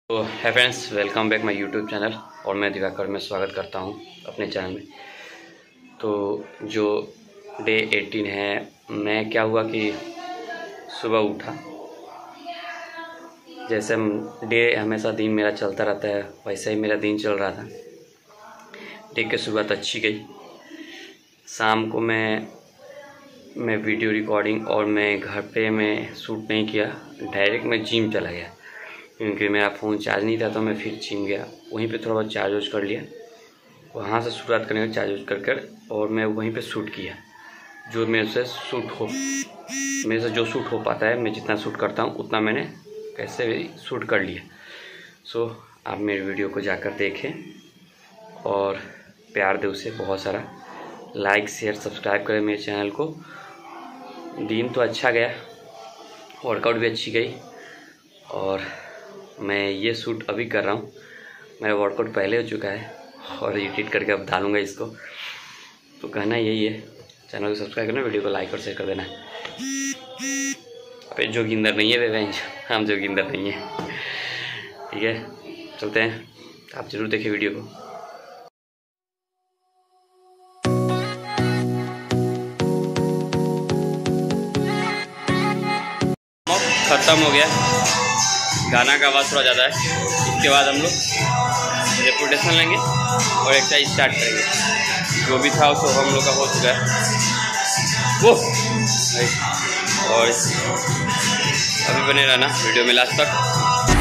तो है friends, welcome back my YouTube channel. और मैं दिवाकर में स्वागत करता हूं अपने चैनल में। तो जो डे 18 है, मैं क्या हुआ कि सुबह उठा। जैसे डे हमेशा दिन मेरा चलता रहता है, वैसे ही मेरा दिन चल रहा था। डे के सुबह तो अच्छी गई। शाम को मैं वीडियो रिकॉर्डिंग और मैं घर पे मैं शूट नहीं किया, डायरेक्ट मैं जिम चला गया क्योंकि मेरा फ़ोन चार्ज नहीं था। तो मैं फिर जिम गया, वहीं पे थोड़ा बहुत चार्ज वार्ज कर लिया, वहाँ से शुरुआत करने का चार्ज वार्ज कर और मैं वहीं पे शूट किया। जो मेरे से जो शूट हो पाता है, मैं जितना शूट करता हूँ उतना मैंने कैसे भी शूट कर लिया। सो आप मेरे वीडियो को जाकर देखें और प्यार दे उसे बहुत सारा। लाइक शेयर सब्सक्राइब करें मेरे चैनल को। दिन तो अच्छा गया, वर्कआउट भी अच्छी गई और मैं ये शूट अभी कर रहा हूँ। मेरा वर्कआउट पहले हो चुका है और एडिट करके अब डालूँगा इसको। तो कहना यही है, चैनल को सब्सक्राइब करना, वीडियो को लाइक और शेयर कर देना। अरे जोगिंदर नहीं है बेबेंज, हम जोगिंदर नहीं है। ठीक है, चलते हैं। आप ज़रूर देखिए वीडियो को। ख़त्म हो गया, गाना का आवाज़ थोड़ा ज़्यादा है। इसके बाद हम लोग रेपुटेशन लेंगे और एक्सरसाइज स्टार्ट करेंगे। जो भी था वो हम लोग का हो चुका है वो। और अभी बने रहना वीडियो में लास्ट तक।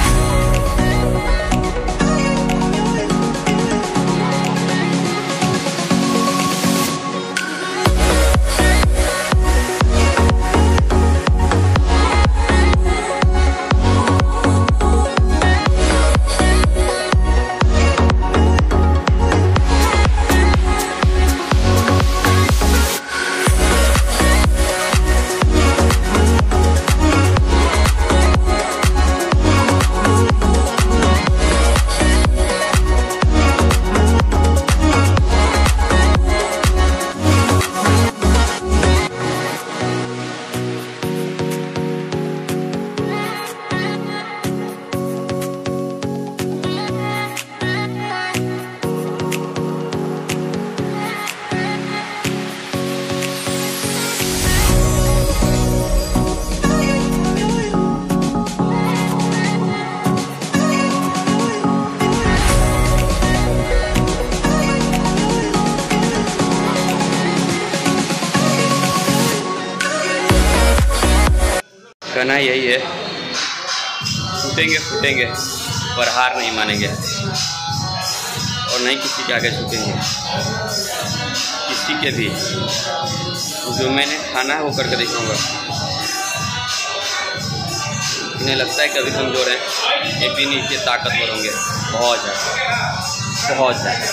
कहना यही है, छूटेंगे पर हार नहीं मानेंगे और नहीं किसी के आगे छूटेंगे। किसी के भी जो मैंने खाना है वो करके दिखाऊंगा। इन्हें लगता है कभी कमज़ोर हैं, ये भी नीचे ताकतवर होंगे बहुत ज़्यादा।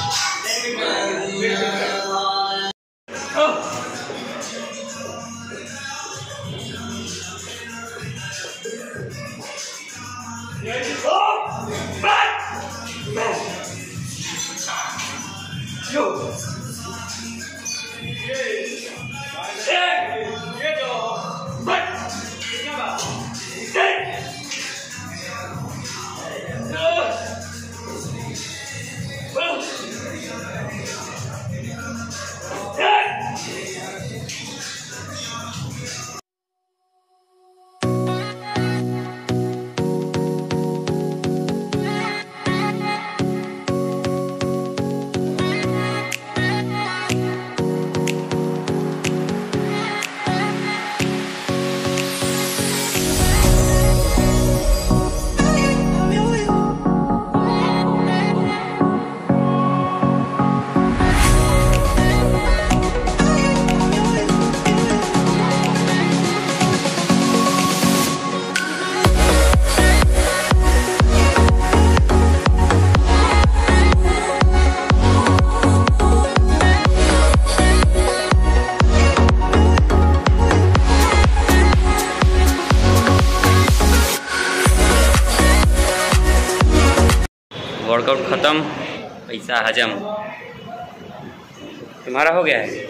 वर्कआउट ख़त्म, पैसा हजम। तुम्हारा हो गया है?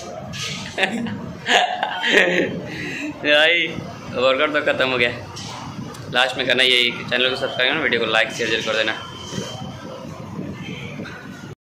भाई वर्कआउट तो ख़त्म हो गया। लास्ट में करना यही, चैनल को सब्सक्राइब करना, वीडियो को लाइक शेयर जरूर कर देना।